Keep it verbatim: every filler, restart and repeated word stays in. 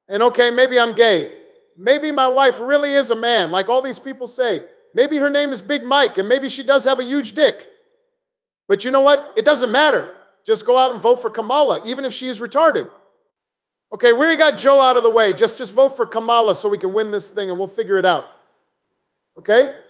And okay, maybe I'm gay. Maybe my wife really is a man, like all these people say. Maybe her name is Big Mike, and maybe she does have a huge dick. But you know what? It doesn't matter. Just go out and vote for Kamala, even if she is retarded. Okay, we already got Joe out of the way. Just, just vote for Kamala so we can win this thing and we'll figure it out. Okay?